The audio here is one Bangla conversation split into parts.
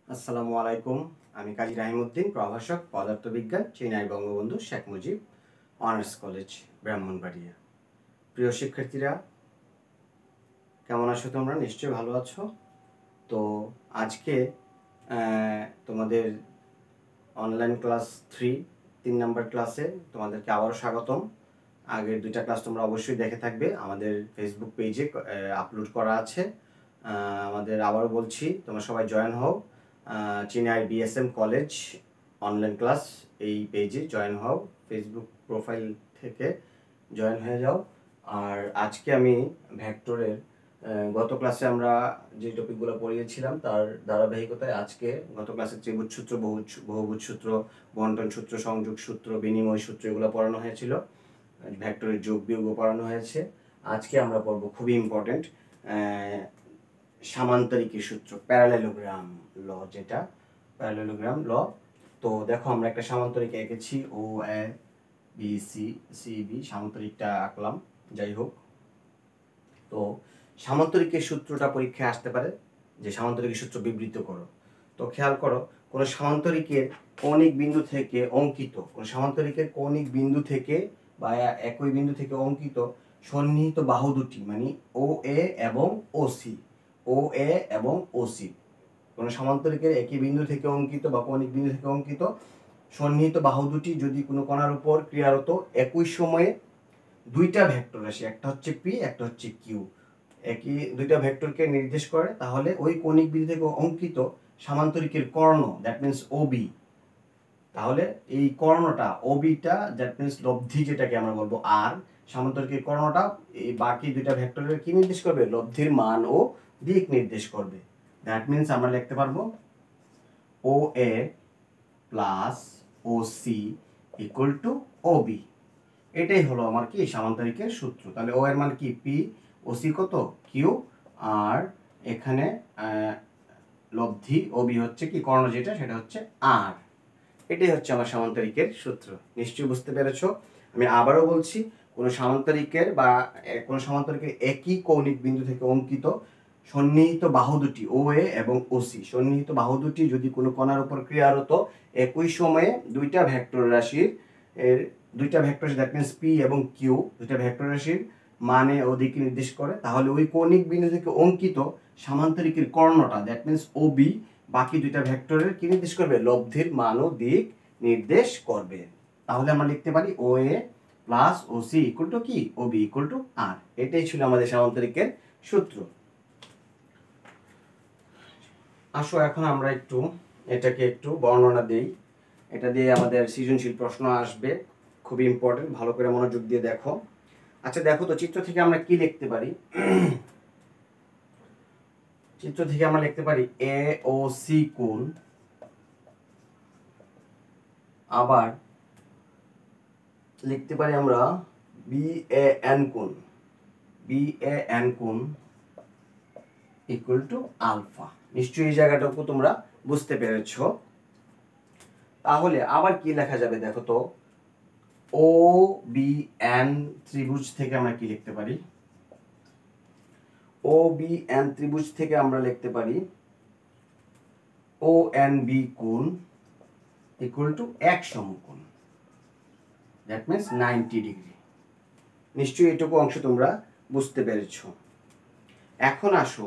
আসসালামু আলাইকুম। আমি কাজী রাহিমউদ্দিন, প্রভাষক, পদার্থবিজ্ঞান, চেন্নাই বঙ্গবন্ধু শেখ মুজিব অনার্স কলেজ, ব্রাহ্মণবাড়িয়া। প্রিয় শিক্ষার্থীরা, কেমন আছো তোমরা? নিশ্চয়ই ভালো আছো। তো আজকে তোমাদের অনলাইন ক্লাস 3 নম্বর ক্লাসে তোমাদেরকে আবারও স্বাগতম। আগের 2টা ক্লাস তোমরা অবশ্যই দেখে থাকবে, আমাদের ফেসবুক পেজে আপলোড করা আছে। আমাদের আবারও বলছি, তোমরা সবাই জয়েন হও। Chennai BSM college online class এই পেজে জয়েন হও, ফেসবুক প্রোফাইল থেকে জয়েন হয়ে যাও। আর আজকে আমি ভেক্টরের গত ক্লাসে আমরা যে টপিকগুলো পড়িয়েছিলাম তার ধারাবাহিকতায় আজকে গত ক্লাসে ত্রিভুজ সূত্র, বহুভুজ সূত্র, বন্টন সূত্র, সংযোগ সূত্র, বিনিময় সূত্র এগুলো পড়ানো হয়েছিল। ভেক্টরের যোগ বিয়োগও পড়ানো হয়েছে। আজকে আমরা পড়ব খুবই ইম্পর্টেন্ট সামান্তরিকের সূত্র, প্যারালেলোগ্রাম ল, যেটা প্যারালেলোগ্রাম ল। তো দেখো, আমরা একটা সামান্তরিক এঁকেছি, O A B C, C B, সামান্তরিকটা আঁকলাম। যাই হোক, তো সামান্তরিকের সূত্রটা পরীক্ষায় আসতে পারে যে সামান্তরিকের সূত্র বিবৃত করো। তো খেয়াল করো, কোন সামান্তরিকের কৌণিক বিন্দু থেকে অঙ্কিত, কোন সামান্তরিকের কৌণিক বিন্দু থেকে বা একই বিন্দু থেকে অঙ্কিত সন্নিহিত বাহু দুটি, মানে ও এ এবং ও সি, ও এ এবং ও সি, কোন সামান্তরিকের একই বিন্দু থেকে অঙ্কিত বা কৌণিক বিন্দু থেকে অঙ্কিত সন্নিহিত বাহু দুটি যদি কোনো কণার উপর ক্রিয়ারত একই সময়ে দুইটা ভেক্টর রাশি, একটা হচ্ছে পি, একটা হচ্ছে কিউ, একই দুইটা ভেক্টরকে নির্দেশ করে, তাহলে ওই কৌণিক বিন্দু থেকে অঙ্কিত সামান্তরিকের কর্ণ, দ্যাট মিন্স ওবি, তাহলে এই কর্ণটা ওবিটা, দ্যাট মিন্স লব্ধি, যেটাকে আমরা বলবো আর, সামান্তরিকের কর্ণটা এই বাকি দুইটা ভেক্টরের কি নির্দেশ করবে? লব্ধির মান ও দিক নির্দেশ করবে। দ্যাট মিন্স আমরা লিখতে পারবো O A plus O C equal to O B. এটাই হলো আমার কি সামান্তরিকের সূত্র। তাহলে ও এর মান কি? পি, ও সি কত? কিউ, আর এখানে লব্ধি ও বি হচ্ছে কি কর্ণ, যেটা সেটা হচ্ছে আর। এটাই হচ্ছে আমার সামান্তরিকের সূত্র। নিশ্চয়ই বুঝতে পেরেছো। আমি আবারও বলছি, কোনো সামান্তরিকের বা কোনো সামান্তরিকের একই কৌণিক বিন্দু থেকে অঙ্কিত সন্নিহিত বাহু দুটি ও এ এবং ও সি, সন্নিহিত বাহু দুটি যদি কোনো কণার উপর ক্রিয়ারত একই সময়ে দুইটা ভেক্টর রাশির দুইটা ভেক্টর, দ্যাট মিন্স পি এবং কিউ, দুইটা ভেক্টর রাশির মানে ও দিক নির্দেশ করে, তাহলে ওই কৌণিক বিন্দু থেকে অঙ্কিত সামান্তরিকের কর্ণটা, দ্যাট মিন্স ও বি, বাকি দুইটা ভেক্টরের কি নির্দেশ করবে? লব্ধির মান ও দিক নির্দেশ করবে। তাহলে আমরা লিখতে পারি O A plus O C equal to কি? O B equal to R. এটাই ছিল আমাদের সামান্তরিকের সূত্র। আসো এখন আমরা একটু এটাকে একটু বর্ণনা দেই। এটা দিয়ে আমাদের সৃজনশীল প্রশ্ন আসবে, খুবই ইম্পর্টেন্ট, ভালো করে মনোযোগ দিয়ে দেখো। আচ্ছা দেখো তো, চিত্র থেকে আমরা কি লিখতে পারি? চিত্র থেকে আমরা লিখতে পারি এ ও সি কোণ, আবার লিখতে পারি আমরা বি এ এন কোণ, বি এ এন কোণ ইকুয়াল টু আলফা। নিশ্চয়ই এই জায়গাটাকে তোমরা বুঝতে পেরেছো। তাহলে আবার কি লেখা যাবে দেখো তো, ও বি এন ত্রিভুজ থেকে আমরা কি লিখতে পারি? ও বি এন ত্রিভুজ থেকে আমরা লিখতে পারি ও এন বি কোণ ইকুয়াল টু এক সমকোণ, দ্যাট মিন্স 90 ডিগ্রি। নিশ্চয়ই এটুকু অংশ তোমরা বুঝতে পেরেছো। এখন আসো,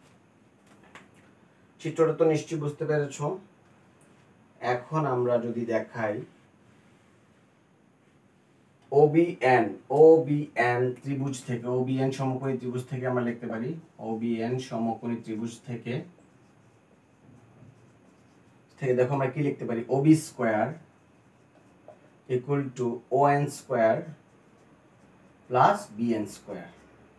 চিত্রটা তো নিশ্চয়ই বুঝতে পেরেছো। এখন আমরা যদি দেখাই OBN ত্রিভুজ থেকে, OBN সমকোণী ত্রিভুজ থেকে আমরা লিখতে পারি, OBN সমকোণী ত্রিভুজ থেকে দেখো আমরা কি লিখতে পারি? OB square equal to ON square plus BN square.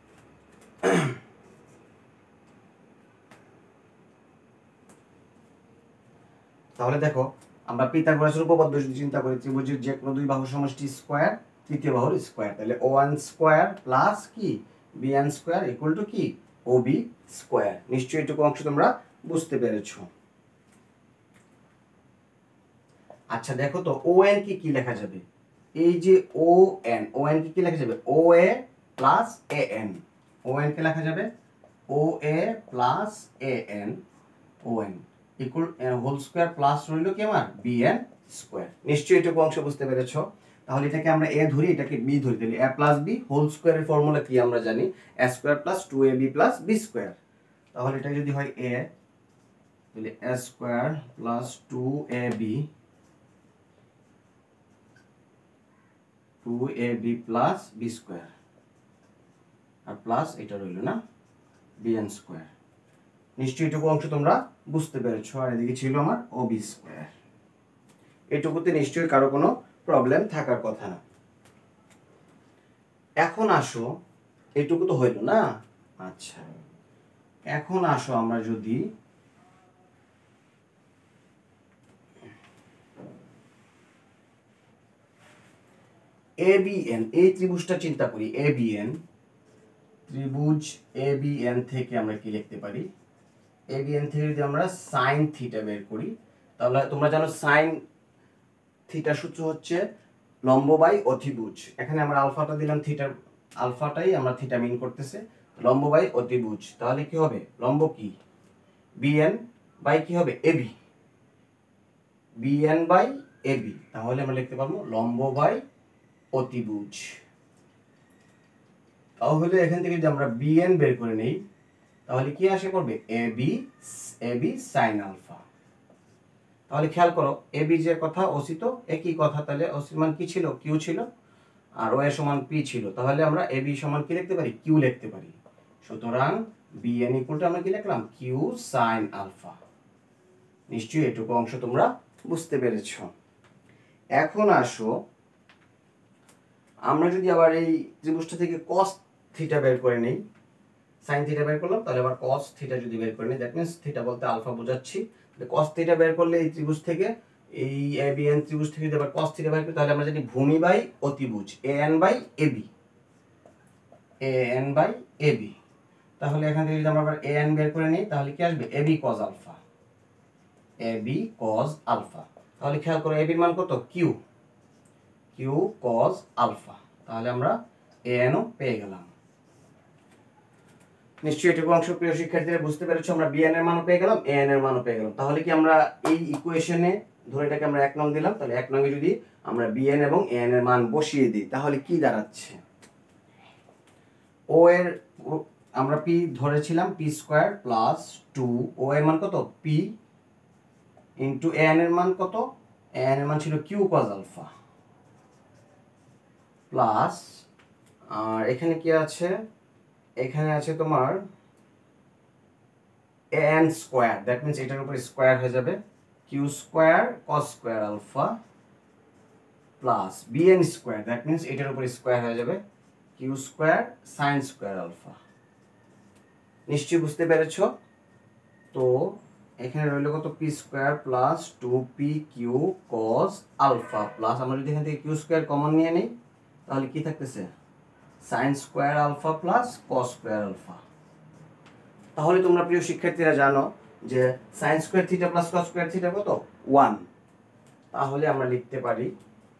তাহলে দেখো, আমরা পিথাগোরাসের উপপাদ্য যদি চিন্তা করি, ত্রিভুজের যে কোনো দুই বাহুর সমষ্টি স্কয়ার, তৃতীয় বাহুর স্কয়ার, তাহলে ON স্কয়ার প্লাস কি BN স্কয়ার ইকুয়াল টু কি OB স্কয়ার। নিশ্চয়ই এটুকু অংশ তোমরা বুঝতে পেরেছো। আচ্ছা দেখো তো, ON কি লেখা যাবে? এই যে ON কি লেখা যাবে? OA প্লাস AN, ON কে লেখা যাবে OA plus AN, ON equal whole square plus রইল কি আমার bn স্কোয়ার। নিশ্চয়ই এটুকু অংশ বুঝতে পেরেছো। তাহলে এটাকে আমরা a ধরি, এটাকে b ধরি, তাহলে a প্লাস b হোল স্কোয়ারের ফর্মুলা কি আমরা জানি, a square plus 2ab plus b square. তাহলে এটা যদি হয় a, তাহলে a square plus 2ab plus b square, আর প্লাস এটা রইল না bn স্কোয়ার। নিশ্চয়ই এটুকু অংশ তোমরা বুঝতে পেরেছো। আর এদিকে ছিল আমার ob স্কোয়ার। এটুকুতে নিশ্চয়ই কারো কোনো প্রবলেম থাকার কথা না। এখন আসো, এটুকু তো হইল না। আচ্ছা, এখন আসো আমরা যদি ABN এই ত্রিভুজটা চিন্তা করি। ABN ত্রিভুজ ABN থেকে আমরা কি লিখতে পারি, ABN থেকে যদি আমরা সাইন থিটা বের করি, তাহলে তোমরা জানো সাইন থিটা সূত্র হচ্ছে লম্ব বাই অতিভুজ। এখানে আমরা আলফাটা দিলাম, থিটার আলফাটাই আমরা থিটা মিন করতেছে, লম্ব বাই অতিভুজ। তাহলে কি হবে, লম্ব কি BN বাই কি হবে AB, BN বাই AB। তাহলে আমরা লিখতে পারবো লম্ব বাই অতিভুজ। তাহলে এখান থেকে যদি আমরা BN বের করে নেই, তাহলে কি আসে পড়বে AB sin আলফা। তাহলে খেয়াল করো, AB যে কথা ওসি তো একই কথা, তাহলে ওসির মান কি ছিল, কিউ ছিল, আর ও এর সমান পি ছিল। তাহলে আমরা AB সমান কি লিখতে পারি, কিউ লিখতে পারি। সুতরাং BN ইকুয়াল টু আমরা কি লিখলাম, কিউ sin আলফা। নিশ্চয়ই এটুকু অংশ তোমরা বুঝতে পেরেছো। এখন আসো আমরা যদি আবার এই ত্রিভুজটা থেকে cos থিটা বের করে নেই, sin থিটা বের করলাম, তাহলে আবার cos থিটা যদি বের করে নেই, দ্যাট মিন্স থিটা বলতে আলফা বোঝাচ্ছি। cos থিটা বের করলে এই ত্রিভুজ থেকে, এই ABN ত্রিভুজ থেকে যদি আবার cos থিটা বের করি, তাহলে আমরা জানি ভূমি বাই অতিভুজ AN বাই AB। তাহলে এখান থেকে যদি আমরা আবার AN বের করে নিই, তাহলে কি আসবে AB cos alpha, AB cos alpha. তাহলে খেয়াল করো AB এর মান কত, কিউ cos আলফা। তাহলে আমরা AN ও পেয়ে গেলাম। নিশ্চয়ই এটুকু অংশ প্রিয় শিক্ষার্থীরা বুঝতে পেরেছো। আমরা BN এর মানও পেয়ে গেলাম, AN এর মানও পেয়ে গেলাম। তাহলে কি আমরা এই ইকুয়েশনে ধরে এটাকে আমরা 1 নং দিলাম, তাহলে 1 নং এ যদি আমরা BN এবং AN এর মান বসিয়ে দিই, তাহলে কি দাঁড়াচ্ছে, ও এর আমরা p ধরেছিলাম p স্কয়ার প্লাস 2, ও এর মান কত p ইনটু AN এর মান কত, AN এর মান ছিল q cos আলফা, প্লাস আর এখানে কি আছে, এখানে আছে তোমার AN স্কয়ার, দ্যাট মিন্স এটার উপর স্কয়ার হয়ে যাবে q square cos square alpha, plus BN square, that means এটার উপর স্কয়ার হয়ে যাবে q square sin square alpha. নিশ্চয়ই বুঝতে পেরেছো। তো এখানে রইল কত, p square plus 2pq cos alpha, plus আমরা যদি এখান থেকে q স্কয়ার কমন নিয়ে নেই, তাহলে কি থাকতেছে sin square alpha plus cos square alpha. তাহলে তোমরা প্রিয় শিক্ষার্থীরা জানো যে sin square theta plus cos square theta কত 1। তাহলে আমরা লিখতে পারি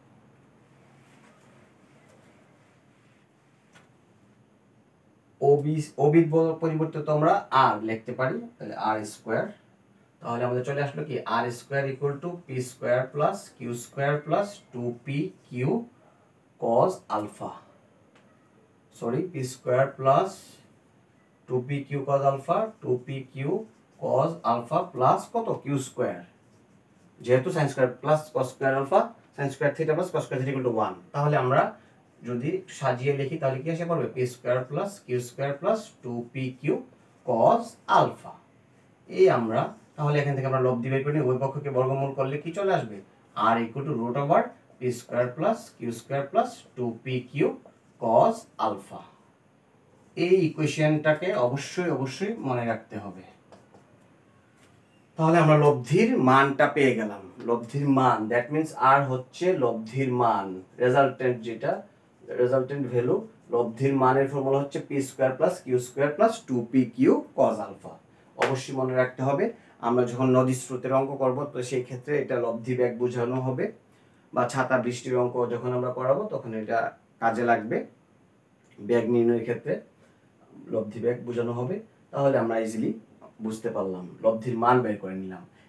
OB পরিবর্তে তো আমরা r লিখতে পারি, তাহলে r স্কয়ার। তাহলে আমাদের চলে আসলো কি r square equal to p square plus q square plus 2pq cos alpha, sorry p square plus 2pq cos alpha, 2pq cos alpha plus কত q স্কয়ার, যেহেতু sin square plus cos square alpha, sin square theta plus cos square theta equal to 1। তাহলে আমরা যদি সাজিয়ে লিখি, তাহলে কি আসে পড়বে p square plus q square plus 2pq cos alpha. এই আমরা তাহলে এখান থেকে আমরা লব্ধি বের করে ওই পক্ষকে বর্গমূল করলে কি চলে আসবে, r equal to root over p square plus q square plus 2pq cos alpha. এই ইকুয়েশনটাকে অবশ্যই মনে রাখতে হবে। তাহলে আমরা লব্ধির মানটা পেয়ে গেলাম, লব্ধির মান, দ্যাট মিন্স r হচ্ছে লব্ধির মান, রেজাল্টেন্ট যেটা রেজাল্টেন্ট ভ্যালু, লব্ধির মানের ফর্মুলা হচ্ছে p square plus q square plus 2pq cos alpha. অবশ্যই মনে রাখতে হবে। আমরা যখন নদী স্রোতের অঙ্ক করব, তো সেই ক্ষেত্রে এটা লব্ধি বেগ বোঝানো হবে, বা ছাতা বৃষ্টির অঙ্ক যখন আমরা করাবো তখন এটা কাজে লাগবে। বেগ নির্ণয়ের ক্ষেত্রে লব্ধি বেগ বোঝানো হবে। তাহলে আমরা ইজিলি বুঝতে পারলাম, লব্ধির মান বের করে নিলাম।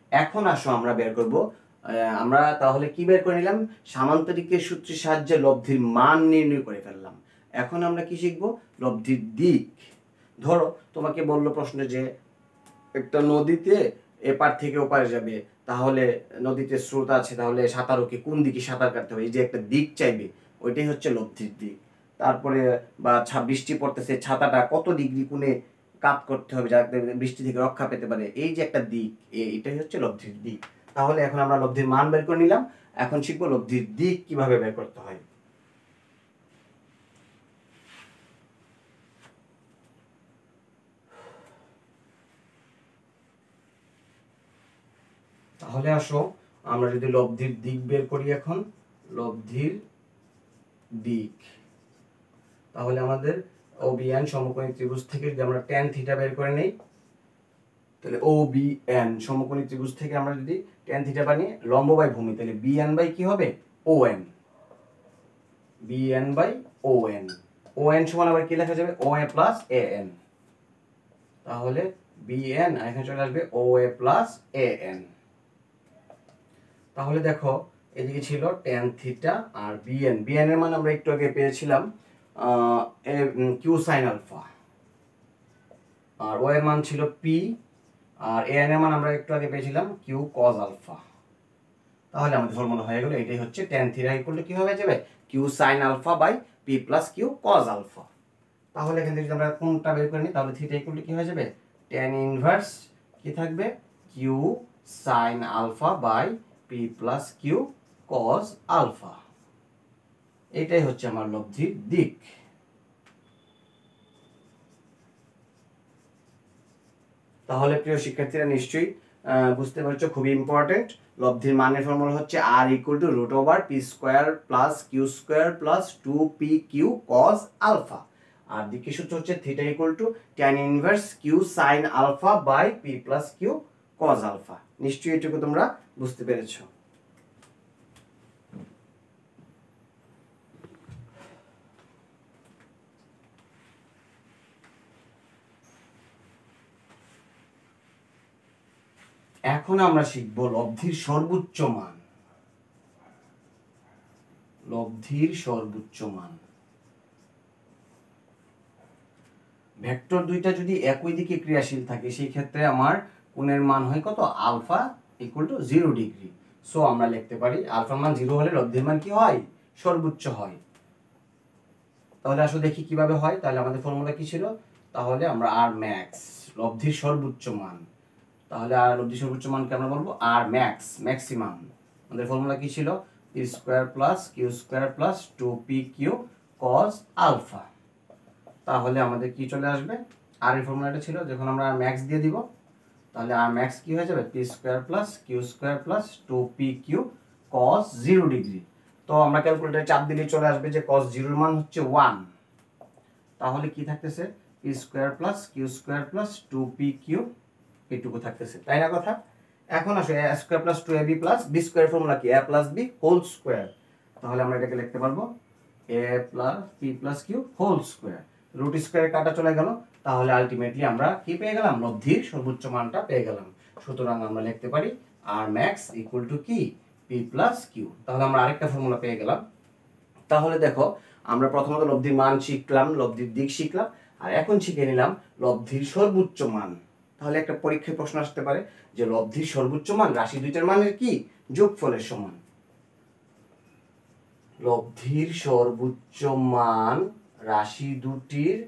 এখন আসো আমরা বের করব, আমরা তাহলে কি বের করে নিলাম, সামান্তরিকের সূত্রের সাহায্যে লব্ধির মান নির্ণয় করে ফেললাম। এখন আমরা কি শিখব, লব্ধির দিক। ধরো তোমাকে বললো প্রশ্নে যে একটা নদীতে এপার থেকে ওপারে যাবে, তাহলে নদীতে স্রোত আছে, তাহলে সাঁতারুকে কোন দিকে সাঁতার কাটতে হবে, এই যে একটা দিক চাইবে, ওইটাই হচ্ছে লব্ধির দিক। তারপরে বা বৃষ্টি পড়তেছে, ছাতাটা কত ডিগ্রি কোণে কাত করতে হবে যাতে বৃষ্টি থেকে রক্ষা পেতে পারে, এই যে একটা দিক, এটাই হচ্ছে লব্ধির দিক। তাহলে এখন আমরা লব্ধির মান বের করে নিলাম, এখন শিখবো লব্ধির দিক কিভাবে বের করতে হয়। তাহলে আসো আমরা যদি লব্ধির দিক বের করি, এখন লব্ধির দিক, তাহলে আমাদের OBN সমকোণী ত্রিভুজ থেকে যদি আমরা tan থিটা বের করে নেই, তাহলে OBN সমকোণী ত্রিভুজ থেকে আমরা যদি tan থিটা বানিয়ে লম্ব বাই ভূমি, তাহলে BN বাই কি হবে, ON। BN by ON, ON সমান আবার কি লেখা যাবে, OA প্লাস AN। তাহলে BN এখানে চলে আসবে OA প্লাস AN। তাহলে দেখো এদিকে ছিল tan থিটা আর BN, BN এর মান আমরা একটু আগে পেয়েছিলাম Q sin আলফা, আর O এর মান ছিল P, আর AN এর মান আমরা একটু আগে পেয়েছিলাম Q cos আলফা। তাহলে আমাদের ফর্মুলা হয়ে গেল, এটাই হচ্ছে tan থিটা ইকুয়াল টু কি হবে যাবে, Q sin alpha by P plus Q cos alpha. তাহলে এখান থেকে যদি আমরা কোণটা বের করে নিই, তাহলে থিটা ইকুয়াল টু কি হয়ে যাবে, tan ইনভার্স কি থাকবে, Q sin alpha by P plus Q cos alpha. এটাই হচ্ছে আমার লব্ধির দিক। তাহলে প্রিয় শিক্ষার্থীরা নিশ্চয়ই বুঝতে পারছো, খুবই ইম্পর্টেন্ট। লব্ধির মানের ফর্মুলা হচ্ছে r equal to root over P square plus Q square plus 2pq cos alpha, আর দিকের সূত্র হচ্ছে theta equal to tan inverse Q sine alpha by P plus Q cos alpha. নিশ্চয়ই এটুকু তোমরা বুঝতে পেরেছো। এখন আমরা শিখব লব্ধির সর্বোচ্চ মান। লব্ধির সর্বোচ্চ মান, ভেক্টর দুইটা যদি একই দিকে ক্রিয়াশীল থাকে, সেই ক্ষেত্রে আমার কোণের মান হয় কত, alpha equal to 0 degree. So আমরা লিখতে পারি আলফার মান 0 হলে লব্ধির মান কি হয়, সর্বোচ্চ হয়। তাহলে আসলে দেখি কিভাবে হয়। তাহলে আমাদের ফর্মুলা কি ছিল, তাহলে আমরা আর ম্যাক্স লব্ধির সর্বোচ্চ মান, তাহলে আর লব্ধির সর্বোচ্চ মানকে আমরা বলবো আর ম্যাক্স, ম্যাক্সিমাম। আমাদের ফর্মুলা কি ছিল, P square plus Q square plus 2pq cos alpha. তাহলে আমাদের কি চলে আসবে, আর এর ফর্মুলাটা ছিল, যখন আমরা ম্যাক্স দিয়ে দিব, তাহলে আর ম্যাক্স কি হয়ে যাবে, P square plus Q square plus 2pq cos 0 degree. তো আমরা ক্যালকুলেটরে চাপ দিলে চলে আসবে যে cos 0 এর মান হচ্ছে 1। তাহলে কি থাকতেছে, P square plus Q square plus 2pq, এইটুকু থাকতেছে, তাই না কথা। এখন আসো a square plus 2ab plus b square formula কি, a plus b whole square. তাহলে আমরা এটাকে লিখতে পারবো a plus p plus q whole square, root স্কোয়ারে কাটা চলে গেল। তাহলে আলটিমেটলি আমরা কি পেয়ে গেলাম, লব্ধির সর্বোচ্চ মানটা পেয়ে গেলাম। সুতরাং আমরা লিখতে পারি আর ম্যাক্স ইকুয়াল টু কি, p প্লাস q। তাহলে আমরা আরেকটা ফর্মুলা পেয়ে গেলাম। তাহলে দেখো আমরা প্রথমত লব্ধির মান শিখলাম, লব্ধির দিক শিখলাম, আর এখন শিখে নিলাম লব্ধির সর্বোচ্চ মান। তাহলে একটা পরীক্ষায় প্রশ্ন আসতে পারে যে লব্ধির সর্বোচ্চ মান রাশি দুইটার মানের কি যোগফলের সমান। লব্ধির সর্বোচ্চ মান রাশি দুটির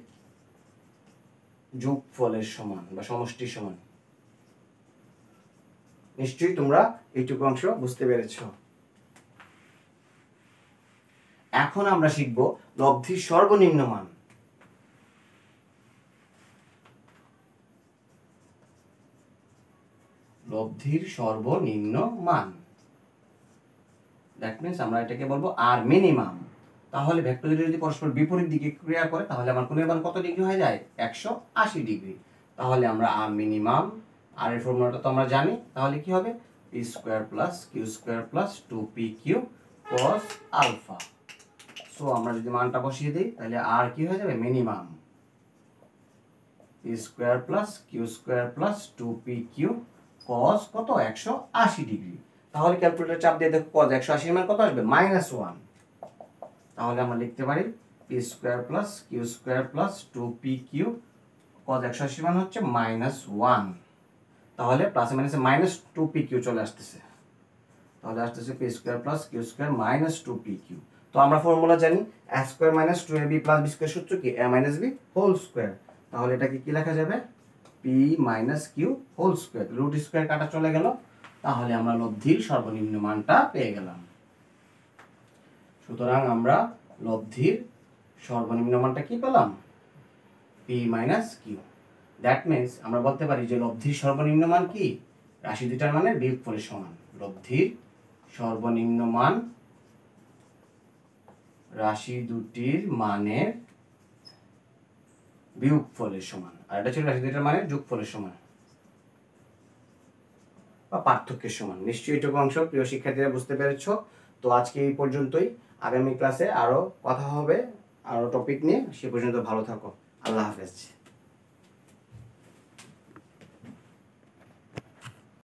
যোগফলের সমান বা সমষ্টির সমান। নিশ্চয়ই তোমরা এইটুকু অংশ বুঝতে পেরেছো। এখন আমরা শিখব লব্ধির সর্বনিম্ন মান। লব্ধির সর্বনিম্ন মান, দ্যাট মিন্স আমরা এটাকে বলবো আর মিনিমাম। তাহলে ভেক্টর দুটো যদি পরস্পর বিপরীত দিকে ক্রিয়া করে, তাহলে আমার কোণের মান কত ডিগ্রি হয়ে যায়, 180 ডিগ্রি। তাহলে আমরা আর মিনিমাম, আর এর ফর্মুলাটা তো আমরা জানি, তাহলে কি হবে, P square plus Q square plus 2pq cos alpha. So আমরা যদি মানটা বসিয়ে দিই, তাহলে আর কি হয়ে যাবে, minimum P square plus Q square plus 2pq cos কত 180 ডিগ্রি। তাহলে ক্যালকুলেটর চাপ দিয়ে দেখো cos 180 এর মান কত আসবে -1। তাহলে আমরা লিখতে পারি p square plus q square plus 2pq, cos 180 মান হচ্ছে -1। তাহলে প্লাসে মাইনাসে -2pq চলে আসতেছে। তাহলে আসতেছে p square plus q square -2pq। তো আমরা ফর্মুলা জানি a square - 2ab + b square সূত্র কি a - b হোল স্কয়ার। তাহলে এটাকে কি লেখা যাবে p - q whole square, root square কাটা চলে গেল। তাহলে আমরা লব্ধির সর্বনিম্ন মানটা পেয়ে গেলাম। সুতরাং আমরা লব্ধির সর্বনিম্ন মানটা কি পেলাম p - q। দ্যাট মিন্স আমরা বলতে পারি যে লব্ধির সর্বনিম্ন মান কি রাশি দুটার মানের বিয়োগফলের সমান। লব্ধির সর্বনিম্ন মান রাশি দুটির মানের বিয়োগফলের সমান, আর এটা ছিল রাশি দুটার মানের যোগফলের সমান বা পার্থক্যের সমান। নিশ্চয়ই এটুকু অংশ প্রিয় শিক্ষার্থীরা বুঝতে পেরেছো। তো আজকে এই পর্যন্তই, আগামী ক্লাসে আরো কথা হবে আরো টপিক নিয়ে। সে পর্যন্ত ভালো থাকো, আল্লাহ হাফেজ।